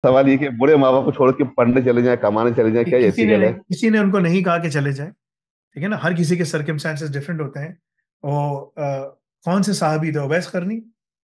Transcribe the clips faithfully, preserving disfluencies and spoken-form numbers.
सवाल ये कि बुरे माँ बाप को छोड़ के पढ़ने चले जाएं, कमाने चले जाएं, कि क्या ये किसी अच्छी ने गल है? किसी ने उनको नहीं कहा कि चले जाए। ठीक है ना, हर किसी के सर्कमस्टांसेस डिफरेंट होते हैं। और अ, कौन से साहबी थे? अवैस करनी।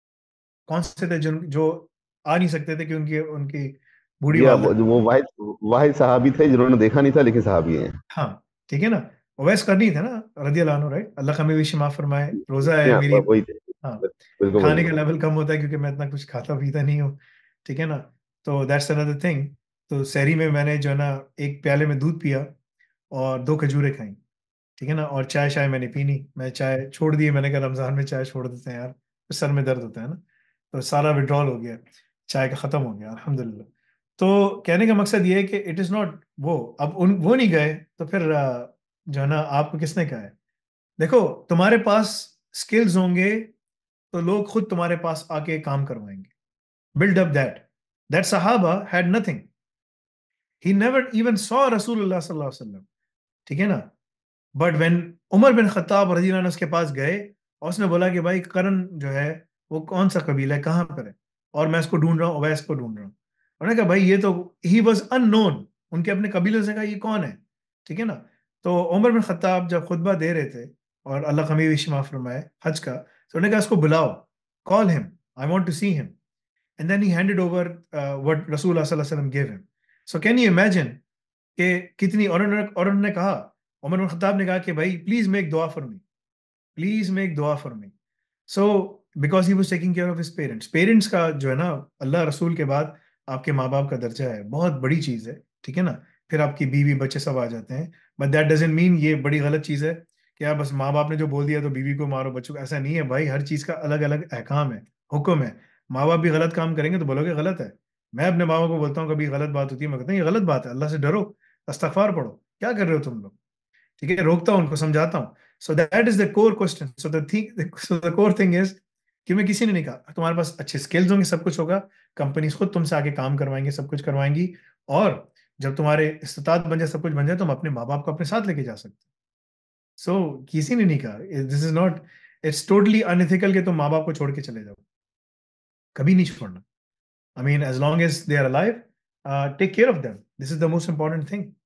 कौन से थे जो जो आ नहीं सकते थे कि उनकी उनकी बूढ़ी या वालदा। वो वो वाहिद वाहिद साहबी थे जिन्होंने देखा नहीं था, लेकिन साहबी हैं। हाँ, ठीक है ना। अवैस करनी थे ना, रदी अल्लाह अन्हु, राइट। अल्लाह कमी विश माफ फरमाए। रोजा है या, मेरी। वो- वही थे। हाँ। बिल्कुल खाने का बिल्कुल। लेवल कम होता है क्योंकि मैं इतना कुछ खाता पीता नहीं हूँ। ठीक है ना। तो दैट्स अनदर थिंग। तो सहरी में मैंने जो है ना, एक प्याले में दूध पिया और दो खजूरें खाई। ठीक है ना। और चाय शाय मैंने पी नहीं, मैं चाय छोड़ दी है। मैंने कहा रमजान में चाय छोड़ देते हैं यार, तो सर में दर्द होता है ना। तो सारा विड्रॉल हो गया, चाय का खत्म हो गया अल्हम्दुलिल्लाह। तो कहने का मकसद ये है कि इट इज नॉट वो, अब उन वो नहीं गए तो फिर अ, जो है ना, आपको किसने कहा है? देखो, तुम्हारे पास स्किल्स होंगे तो लोग खुद तुम्हारे पास आके काम करवाएंगे। बिल्ड अप दैट दैट सहाबा had nothing. He never even saw रसूलुल्लाह सल्लल्लाहु अलैहि वसल्लम। ठीक है ना। बट वेन उमर बिन खत्ताब रजी अल्लाह अन्हु उसके पास गए और उसने बोला कि भाई करण जो है वो कौन सा कबीला है, कहाँ पर है, और मैं इसको ढूंढ रहा हूँ, अवैस को ढूंढ रहा हूँ। उन्होंने कहा भाई ये तो, ही वॉज अननोन। उनके अपने कबीले से कहा ये कौन है। ठीक है ना। तो उमर बिन खत्ताब जब खुतबा दे रहे थे, और अल्लाह कमी विशमा फरमाए हज का, तो उन्होंने कहा इसको बुलाओ, call him, I want to see him. And then he handed over what रसूल सल्लल्लाहु अलैहि वसल्लम gave him. So can you imagine कि कितनी, और उन्होंने और उन्होंने कहा, उमर बिन खत्ताब ने कहा कि भाई प्लीज मेक दुआ फॉर मी, प्लीज मेक दुआ for me. So because he was taking care of his parents. Parents का जो है ना, अल्लाह रसूल के बाद आपके माँ बाप का दर्जा है, बहुत बड़ी चीज़ है। ठीक है ना। फिर आपकी बीवी बच्चे सब आ जाते हैं। बट दैट डजेंट मीन ये बड़ी गलत चीज़ है कि आप बस माँ बाप ने जो बोल दिया तो बीवी को मारो, बच्चों को, ऐसा नहीं है भाई। हर चीज़ का अलग अलग अहकाम है, हुक्म है। माँ बाप भी गलत काम करेंगे तो बोलोगे गलत है। मैं अपने माँ बाप को बोलता हूँ कभी गलत बात होती है, मैं कहता हूँ ये गलत बात है, अल्लाह से डरो, इस्तगफार पढ़ो, क्या कर रहे हो तुम लोग। ठीक है, रोकता हूँ उनको, समझाता हूँ। So that is the core question. So the thing so the core thing is कि मैं, किसी ने नहीं कहा तुम्हारे पास अच्छे स्किल्स होंगे, सब कुछ होगा, कंपनीज खुद तुमसे आके काम करवाएंगे, सब कुछ करवाएंगी। और जब तुम्हारे इस्तात बन जाए, सब कुछ बन जाए, तुम अपने माँ बाप को अपने साथ लेके जा सकते हो। सो so, किसी ने नहीं कहा, this is not, it's totally unethical कि तुम माँ बाप को छोड़ के चले जाओ। कभी नहीं छोड़ना। I mean as long as they are alive, take care of them, this is the most important thing.